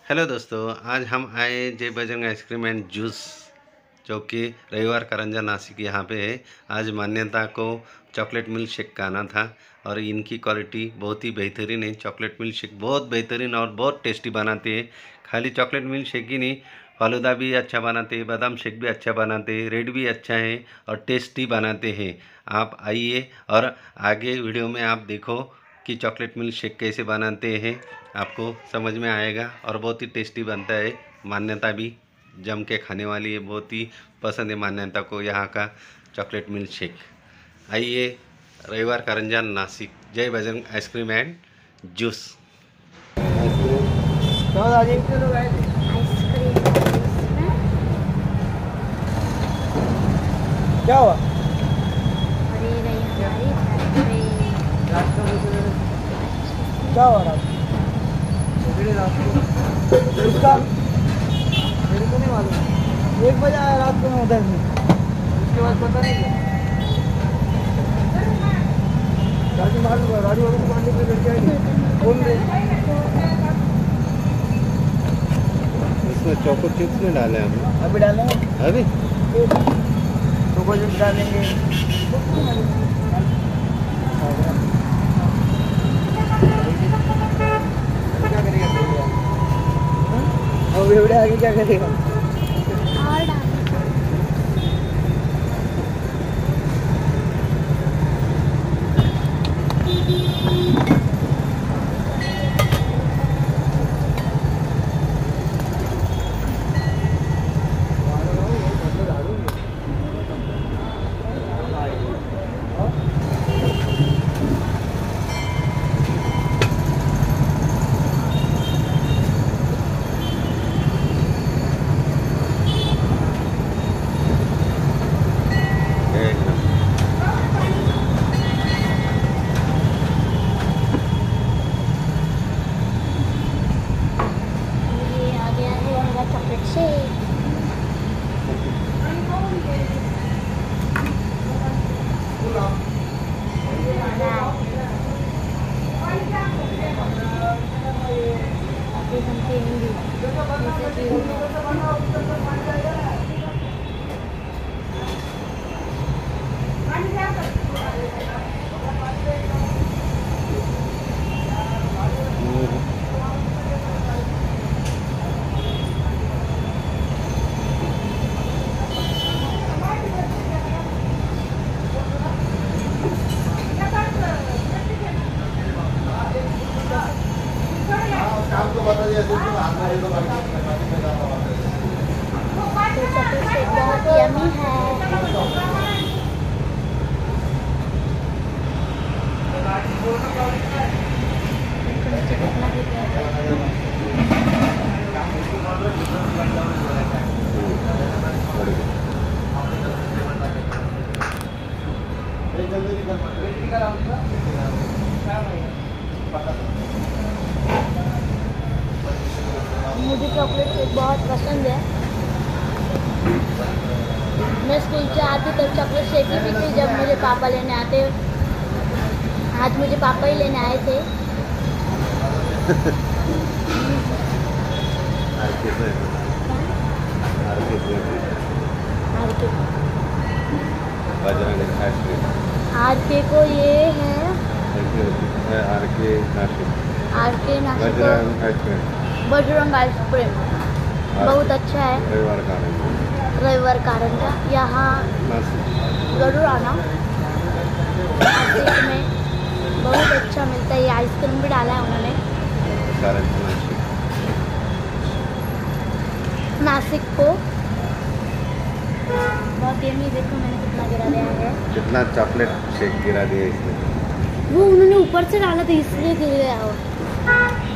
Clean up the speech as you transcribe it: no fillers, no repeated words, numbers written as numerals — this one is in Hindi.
हेलो दोस्तों, आज हम आए जय बजरंग आइसक्रीम एंड जूस जो कि रविवार कारंजा नासिक यहाँ पे है। आज मान्यता को चॉकलेट मिल्क शेक का आना था और इनकी क्वालिटी बहुत ही बेहतरीन है। चॉकलेट मिल्क शेक बहुत बेहतरीन और बहुत टेस्टी बनाते हैं। खाली चॉकलेट मिल्क शेक ही नहीं, फालूदा भी अच्छा बनाते हैं, बादाम शेक भी अच्छा बनाते हैं, रेड भी अच्छा है और टेस्टी बनाते हैं। आप आइए और आगे वीडियो में आप देखो कि चॉकलेट मिल्क शेक कैसे बनाते हैं, आपको समझ में आएगा और बहुत ही टेस्टी बनता है। मान्यता भी जम के खाने वाली है, बहुत ही पसंद है मान्यता को यहाँ का चॉकलेट मिल्क शेक। आइए, रविवार कारंजा नासिक, जय बजरंग आइसक्रीम एंड जूस। क्या हुआ? क्या हुआ रात इसका मेरे को नहीं मालूम। 1 बजे आया रात को, मैं उधर में, उसके बाद पता नहीं क्या गाड़ी मालूम है। गाड़ी वालों को मारने के लिए लड़के आए बोल रहे इसमें चोको चिप्स में डाले हम, अभी डालेंगे, अभी चोको चिप्स डालेंगे। क्या करेगा अब एवढे आगे क्या करेगा? मुझे चॉकलेट केक बहुत पसंद है। मैं स्कूल से आती तब चॉकलेट शेक ही पीती जब मुझे पापा लेने आते। आज मुझे पापा ही लेने आए थे। आरके को ये है आरके नासिक बजरंग आइसक्रीम बहुत अच्छा है। रविवार कारंजा यहाँ जरूर आना। नासिक में बहुत अच्छा मिलता है। ये आइसक्रीम भी डाला है उन्होंने। नासिक को बहुत यम्मी। देखो मैंने कितना गिरा दिया है, कितना चॉकलेट शेक गिरा दिया इसमें। वो उन्होंने ऊपर से डाला था इसलिए गिर गया हो।